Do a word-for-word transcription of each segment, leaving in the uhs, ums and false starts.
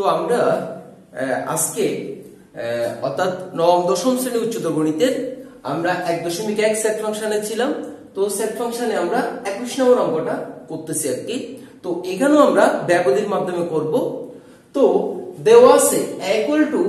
আমরা আজকে অর্থাৎ নবম দশম শ্রেণী উচ্চতর গণিতের আমরা এক দশমিক এক সেট ফাংশনে ছিলাম। তো সেট ফাংশনে আমরা একুশ নম্বর অঙ্কটা করতেছি আর কি। তো এখানেও আমরা ব্যবধির মাধ্যমে করব। তো দেওয়া আছে ইকুয়াল টু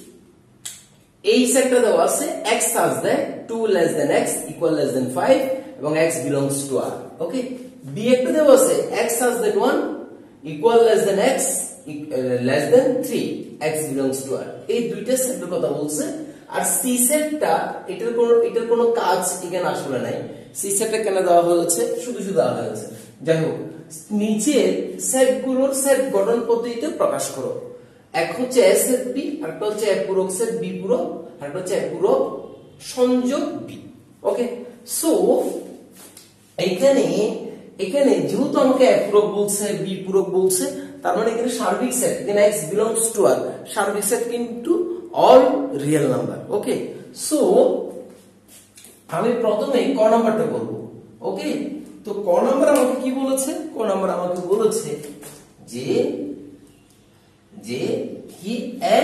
এই সেটটা দেওয়া আছে x such that two less than x equal less than five এবং x belongs to r। Okay, b একটা দেওয়া আছে x such that one equal less than x less than three x belongs to r। এই দুইটা সেটের কথা বলছে। আর c সেটটা এটার কোন এটার কোনো কাজ এখানে আসলে নাই। c সেটটা কেন দেওয়া হয়েছে, শুধু শুধু দেওয়া হয়েছে। যাই হোক, নিচের সেটগুলোর সেট গঠন পদ্ধতিতে প্রকাশ করো। এক হচ্ছে a সেট b, আরেকটা হচ্ছে a পূরক সেট b পূরক, আরেকটা হচ্ছে a পূরক সংযোগ b। ওকে, সো এখানে এখানে যেহেতু আমাকে a পূরক বলছে b পূরক বলছে, তার মানে এখানে সার্বিক সেট এখানে x বিলংস টু r, সার্বিক সেট কিন্তু all real number. Okay, so আমি প্রথমে ক নাম্বারটা করব। ওকে, তো ক নাম্বার আমাকে কি বলেছে, ক নাম্বার আমাকে বলেছে যে যে কি a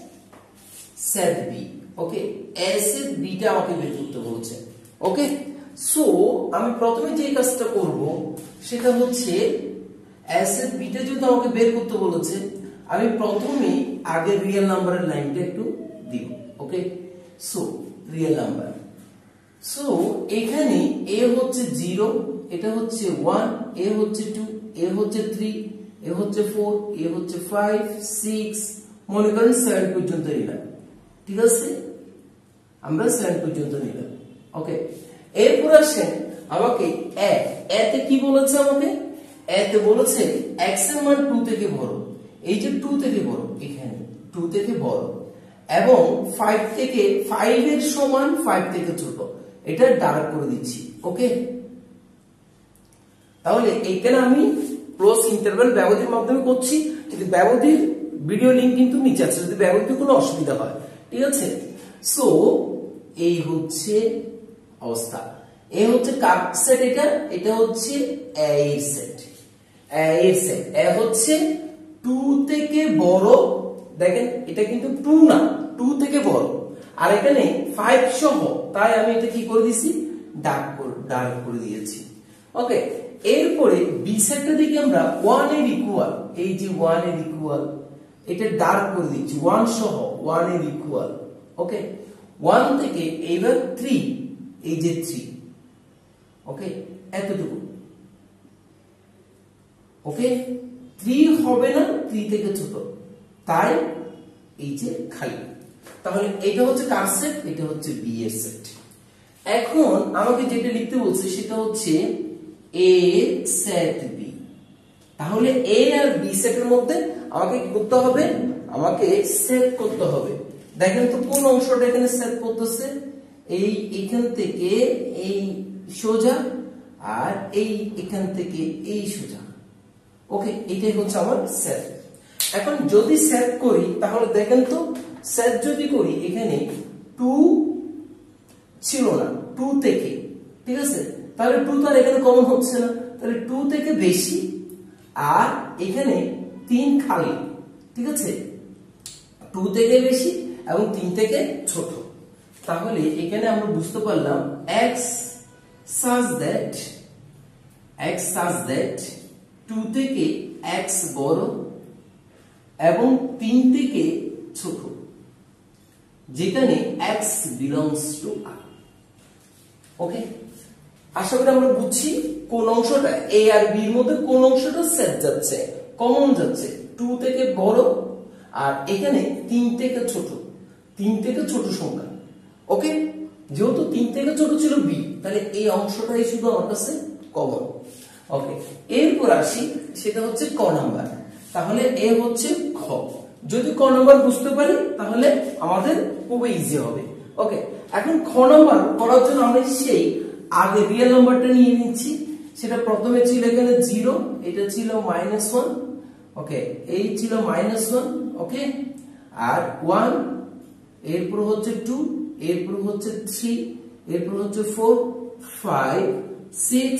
set b। Okay, a set b টা আমাকে বের করতে বলেছে। ওকে, সো আমি প্রথমে যে কাজটা করব সেটা হচ্ছে a সেট b টা যেহেতু আমাকে বের করতে বলেছে, আমি প্রথমে আগে রিয়েল নাম্বারের লাইনটা একটু দিব। Okay, so real number, so এখানে a হচ্ছে জিরো, এটা হচ্ছে ওয়ান, a হচ্ছে টু, a হচ্ছে থ্রি, এ হচ্ছে ফোর, এ হচ্ছে ফাইভ, সিক্স, মনে করেন সেভেন পর্যন্ত নিলাম। ঠিক আছে, আমরা সেভেন পর্যন্ত নিলাম। ওকে, এরপর আসেন আমাকে a a তে কি বলেছে, আমাকে a তে বলেছে x এর মান টু থেকে বড়। এই যে টু থেকে বড়, এখানে টু থেকে বড় এবং ফাইভ থেকে ফাইভ এর সমান ফাইভ থেকে ছোট, এটা ডার্ক করে দিচ্ছি। ওকে, তাহলে এখানে আমি ক্লোজ ইন্টারভ্যাল ব্যবধির মাধ্যমে করছি। যদি ব্যবধির ভিডিও লিংক কিন্তু নিচে আছে, যদি ব্যবধির কোনো অসুবিধা হয়। ঠিক আছে, সো এই হচ্ছে অবস্থা। এ হচ্ছে কার সেট, এটা এটা হচ্ছে a এর সেট, a এর সেট। a হচ্ছে টু থেকে বড়, দেখেন এটা কিন্তু টু না, টু থেকে বড়, আর এখানে ফাইভ সহ, তাই আমি এটা কি করে দিয়েছি, ডার্ক করে ডার্ক করে দিয়েছি। ওকে, এরপরে বি সেটটা দেখি আমরা ওয়ান এর ইকুয়াল, এই যে ওয়ান এর ইকুয়াল, এটা ডার্ক করে দিচ্ছি ওয়ান সহ, ওয়ান এর ইকুয়াল। ওকে, ওয়ান থেকে এবার থ্রি, এই যে থ্রি। ওকে, এতটুকু। ওকে, থ্রি হবে না, থ্রি থেকে ছোট, তাই এই যে খালি। তাহলে এটা হচ্ছে কার সেট, এটা হচ্ছে বি এর সেট। এখন আমাকে যেটা লিখতে বলছে সেটা হচ্ছে a সেট b। তাহলে a আর b সেটের মধ্যে আমাকে কি করতে হবে, আমাকে সেট করতে হবে। দেখেন তো কোন অংশটা এখানে সেট করতেছে, এই এখান থেকে এই সোজা, আর এই এখান থেকে এই সোজা। ওকে, এটাই হচ্ছে আমার সেট। এখন যদি সেট করি তাহলে দেখেন তো, সেট যদি করি এখানে টু ছিল না, টু থেকে, ঠিক আছে, তাহলে টু তার এখানে কমন হচ্ছে না, তাহলে টু থেকে বেশি, আর এখানে তিন খালি। ঠিক আছে, টু থেকে বেশি এবং তিন থেকে ছোট। তাহলে এখানে আমরা বুঝতে পারলাম x such that x such that two থেকে x বড় এবং তিন থেকে ছোট, যেখানে x belongs to r। ওকে, আশা করি আমরা বুঝছি কোন অংশটা a আর b এর মধ্যে কোন অংশটা সেট যাচ্ছে, কমন যাচ্ছে, টু থেকে বড় আর এখানে তিন থেকে ছোট, তিন থেকে ছোট সংখ্যা। ওকে, যেহেতু তিন থেকে ছোট ছিল b, তাহলে এই অংশটাই শুধু আমার কাছে কমন। ওকে, এরপর আসি, সেটা হচ্ছে ক নাম্বার। তাহলে এ হচ্ছে খ। যদি ক নাম্বার বুঝতে পারি তাহলে আমাদের খুবই ইজি হবে। ওকে, এখন খ নাম্বার করার জন্য আমরা সেই আগে রিয়েল নাম্বারটা নিয়ে নিচ্ছি। সেটা প্রথমে ছিল এখানে জিরো, এটা ছিল মাইনাস ওয়ান। ওকে, এই ছিল মাইনাস ওয়ান। ওকে, আর ওয়ান, এরপর হচ্ছে টু, এরপর হচ্ছে থ্রি, এরপর হচ্ছে four, five, six,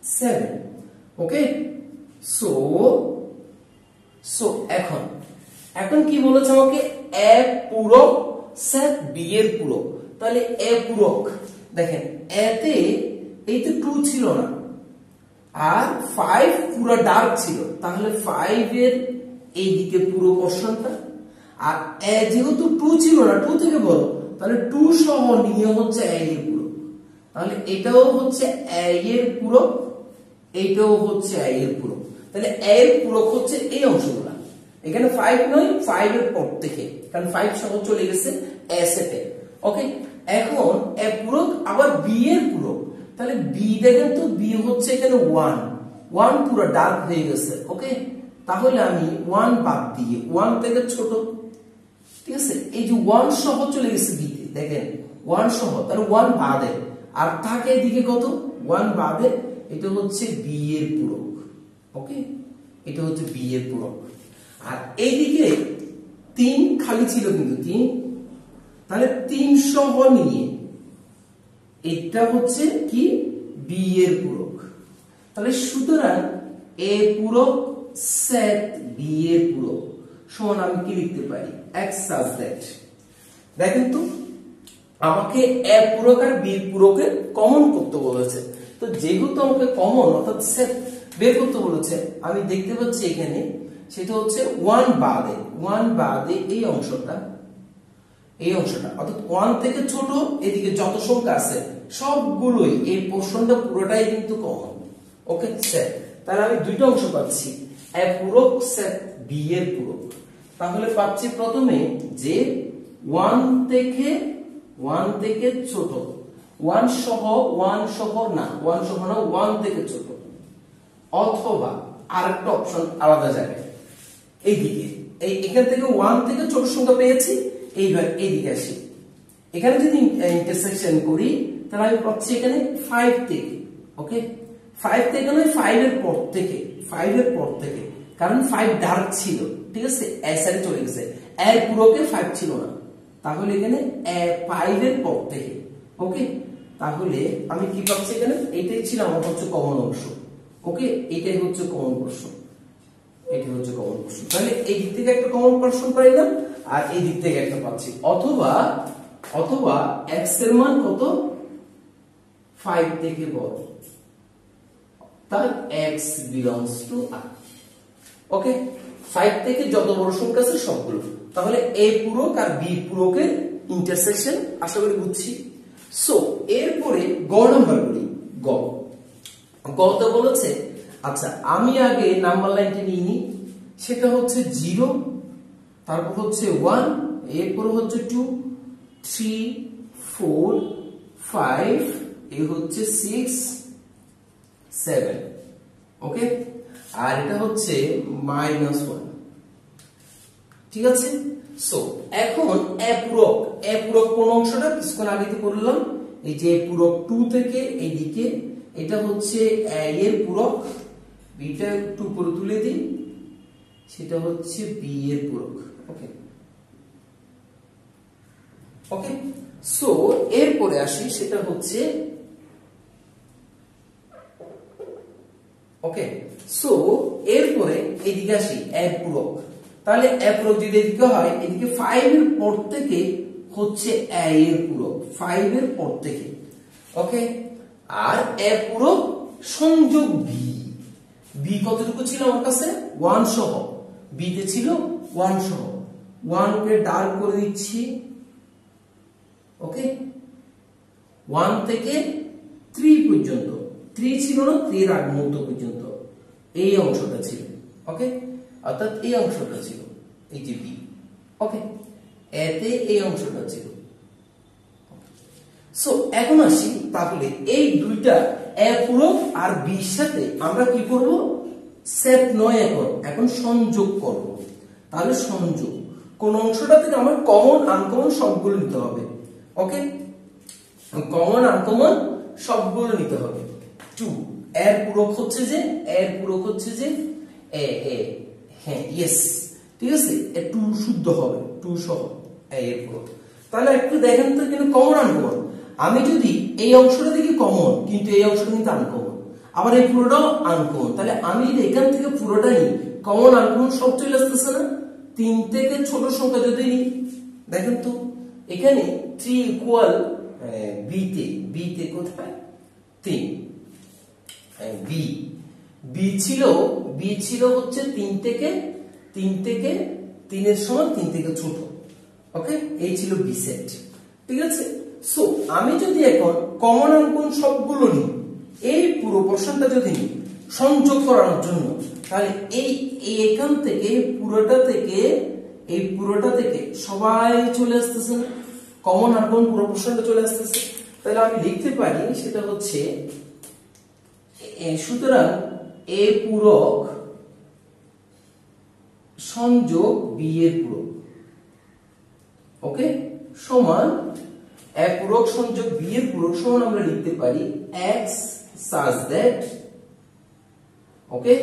seven. Okay, so so এখন এখন কি বলেছে আমাকে এ পূরক সেট বি এর পূরক, তাহলে এ পূরক দেখেন এতে এই তো টু ছিল না আর ফাইভ পুরো ডার্ক ছিল, তাহলে ফাইভ এর এইদিকে পুরো পোরশনটা, আর এ যেহেতু টু ছিল না টু থেকে বড়, তাহলে টু সহ নিয়ে হচ্ছে এ এর পূরক, তাহলে এটাও হচ্ছে এ এর পূরক, এইটাও হচ্ছে এ এর পূরক, তাহলে এ এর পূরক হচ্ছে এই অংশগুলা, এখানে ফাইভ নয় ফাইভ এর পর থেকে, কারণ ফাইভ সহ চলে গেছে এ সেটে। ওকে, এখন এ পূরক আবার বি এর পূরক, তাহলে বি দেখেন তো বি হচ্ছে এখানে ওয়ান, ওয়ান পুরো ডার্ক হয়ে গেছে। ওকে, তাহলে আমি ওয়ান বাদ দিয়ে ওয়ান থেকে ছোট, ঠিক আছে, এই যে ওয়ান সহ চলে গেছে বি তে, দেখেন ওয়ান সহ, তাহলে ওয়ান বাদে আর থাকে এদিকে কত ওয়ান বাদে, এটা হচ্ছে বি এর পূরক। ওকে, এটা হচ্ছে বি এর পূরক, আর এইদিকে তিন খালি ছিল কিন্তু তিন, তাহলে তিন সহ নিয়ে এটা হচ্ছে কি বি এর পূরক, তাহলে সুতরাং এ পূরক সেট বি এর পূরক সমান আমি কি লিখতে পারি এক্স সাজ দ্যাট। দেখেন তো আমাকে এ পূরক আর বি পূরকের কমন করতে বলেছে, তো যেহেতু আমাকে কমন অর্থাৎ সেট বের করতে বলেছে, আমি দেখতে পাচ্ছি এখানে সেটা হচ্ছে ওয়ান বাদে, ওয়ান বাদে এই অংশটা, এই অংশটা অর্থাৎ ওয়ান থেকে ছোট এদিকে যত সংখ্যা আছে সবগুলোই এই পোরশনটা পুরোটাই কিন্তু কমন। ওকে সেট, তাহলে আমি দুইটা অংশ পাচ্ছি, এ পূরক সেট বি এর পূরক, তাহলে পাচ্ছি প্রথমে যে ওয়ান থেকে ওয়ান থেকে ছোট, ওয়ান সহ ওয়ান সহ না ওয়ান সহ না ওয়ান থেকে ছোট, অথবা আরেকটা অপশন আলাদা জায়গায় এইদিকে, এই এখান থেকে ওয়ান থেকে ছোট সংখ্যা পেয়েছি, এইবার এইদিকে আসি, এখানে যদি ইন্টারসেকশন করি তাহলে আমি পাচ্ছি এখানে ফাইভ থেকে। ওকে, ফাইভ থেকে নয় ফাইভ এর পর থেকে, ফাইভ এর পর থেকে, কারণ ফাইভ ডার্ক ছিল, ঠিক আছে, এ সাইডে চলে গেছে, এর পুরোকে ফাইভ ছিল না, তাহলে এখানে ফাইভ এর পর থেকে। ওকে, তাহলে আমি কি পাচ্ছি এখানে, এইটাই ছিল আমার হচ্ছে কমন অংশ। ওকে, এটাই হচ্ছে কমন পোরশন, এটি হচ্ছে কমন পোরশন, তাহলে এই দিক থেকে একটা কমন পোরশন পাইলাম আর এই দিক থেকে একটা পাচ্ছি, অথবা অথবা এক্স এর মান কত ফাইভ থেকে বড়, তার x belongs to r। Okay, five থেকে যত বড় সংখ্যা আছে সবগুলো, তাহলে a পূরক আর b পূরকের ইন্টারসেকশন আশা করি বুঝছি। সো এরপরে গ নাম্বার করি, গ গতে বলেছে, আচ্ছা আমি আগে নাম্বার লাইনটা নিয়ে নিই, সেটা হচ্ছে জিরো, তারপর হচ্ছে ওয়ান, এরপর হচ্ছে টু, থ্রি, ফোর, ফাইভ, এই হচ্ছে সিক্স, সেভেন। ওকে, আর এটা হচ্ছে মাইনাস ওয়ান, ঠিক আছে। সো এখন এ পূরক, এ পূরক কোন অংশটা কিছুক্ষণ আগে তো করলাম, এই যে পূরক টু থেকে এইদিকে, এটা হচ্ছে এ এর পূরক, বিটা একটু উপরে তুলে দিই, সেটা হচ্ছে বি এর পূরক। ওকে ওকে, সো এরপরে আসি, সেটা হচ্ছে ওকে, সো এরপরে এইদিকে আসি এ পূরক, তাহলে এ পূরক যদি এদিকে হয়, এদিকে ফাইভ এর পর থেকে হচ্ছে এ এর পূরক, ফাইভ এর পর থেকে। ওকে, আর এ পূরক সংযোগ বি, বি কতটুকু ছিল আমার কাছে ওয়ান সহ, বি তে ছিল ওয়ান সহ, ওয়ান কে ডার্ক করে দিচ্ছি। ওকে, ওয়ান থেকে থ্রি পর্যন্ত, থ্রি ছিল না, থ্রি এর আগ মুহূর্ত পর্যন্ত এই অংশটা ছিল। ওকে, অর্থাৎ এই অংশটা ছিল এই যে বি। ওকে, এতে এই অংশটা ছিল। সো এখন আসি, তাহলে এই দুইটা এ পূরক আর বির সাথে আমরা কি করব, সেট নয়, এখন এখন সংযোগ করব। তাহলে সংযোগ, কোন অংশটা থেকে আমার কমন আনকমন সবগুলো নিতে হবে। ওকে, কমন আনকমন সবগুলো নিতে হবে। টু এর পূরক হচ্ছে যে, এর পূরক হচ্ছে যে এ এ, হ্যাঁ ইয়েস, ঠিক আছে, এ টু শুদ্ধ হবে, টু সহ এ এর পূরক। তাহলে একটু দেখেন তো কিন্তু কমন আনকমন, আমি যদি এই অংশটা দেখি কমন, কিন্তু এই অংশটা কিন্তু আনকমন, আবার এই পুরোটাও আনকমন, তাহলে আমি যদি এখান থেকে পুরোটা নিই, কমন আনকমন সব চলে আসতেছে না, তিন থেকে ছোট সংখ্যা যদি নিই, দেখেন তো এখানে থ্রি ইকুয়াল বি তে, বি তে কোথায় তিন, বি বি ছিল বি ছিল হচ্ছে তিন থেকে তিন থেকে তিনের সমান তিন থেকে ছোট। ওকে, এই ছিল বি সেট। ঠিক আছে, সো আমি যদি এখন কমন অঙ্কন সবগুলো নিই, এই পুরো পোরশনটা যদি নিই সংযোগ করার জন্য, তাহলে এই এখান থেকে পুরোটা থেকে এই পুরোটা থেকে সবাই চলে আসতেছে, কমন অঙ্কন পুরো পোরশনটা চলে আসতেছে। তাহলে আমি লিখতে পারি সেটা হচ্ছে সুতরাং এ পূরক সংযোগ বি এর পূরক, ওকে, সমান এ পূরক সংযোগ বি এর পূরক সমান আমরা লিখতে পারি x such that, okay,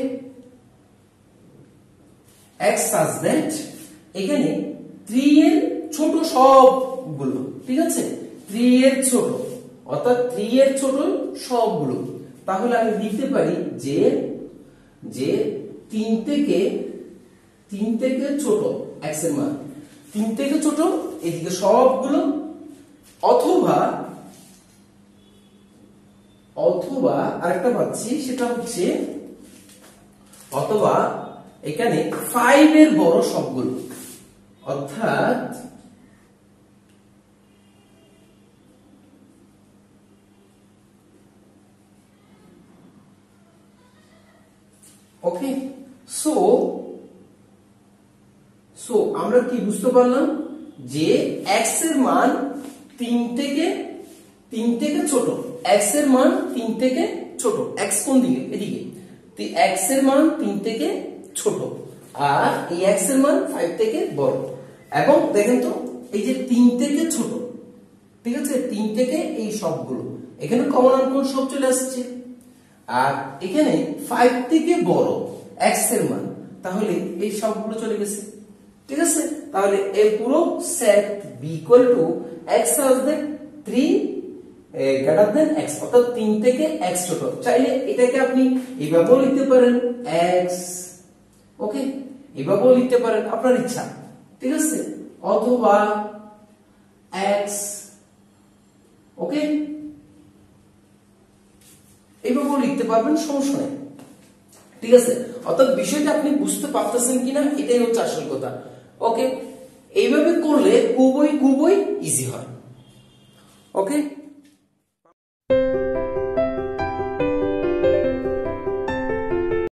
x such that এখানে থ্রি এর ছোট সবগুলো, ঠিক আছে, থ্রি এর ছোট অর্থাৎ থ্রি এর ছোট সবগুলো। তাহলে আমি লিখতে পারি যে যে তিন থেকে তিন থেকে ছোট এক্স এর মান তিন থেকে ছোট এদিকে সবগুলো, অথবা অথবা আরেকটা পাচ্ছি সেটা হচ্ছে অথবা এখানে ফাইভ এর বড় সবগুলো, অর্থাৎ ওকে, সো সো আমরা কি বুঝতে পারলাম যে x এর মান তিন থেকে তিন থেকে ছোট, x এর মান তিন থেকে ছোট, x কোন দিকে, এদিকে, তো x এর মান তিন থেকে ছোট আর এই x এর মান ফাইভ থেকে বড়। এবং দেখেন তো এই যে তিন থেকে ছোট, ঠিক আছে, তিন থেকে এই সবগুলো এখানে কমন অঙ্কন সব চলে আসছে, আর এখানে ফাইভ থেকে বড় x এর মান, তাহলে এই সবগুলো চলে গেছে। ঠিক আছে, তাহলে এই পুরো set B equal to x such that three greater than x, অর্থাৎ তিন থেকে x ছোট। চাইলে এটাকে আপনি এইভাবেও লিখতে পারেন x, ওকে, এইভাবেও লিখতে পারেন আপনার ইচ্ছা, ঠিক আছে, অথবা x, ওকে, এইভাবেও লিখতে পারবেন, সমস্যা নেই। ঠিক আছে, অর্থাৎ বিষয়টা আপনি বুঝতে পারতেছেন কিনা এটাই হচ্ছে আসল কথা। ওকে, এইভাবে করলে খুবই খুবই ইজি হয়। ওকে।